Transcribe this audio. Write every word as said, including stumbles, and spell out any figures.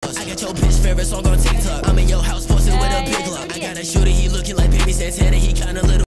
us. I got your bitch favorite song on TikTok. I'm in your house posted with a big lock. I got a shooter, he looking like baby Santana. He kinda little.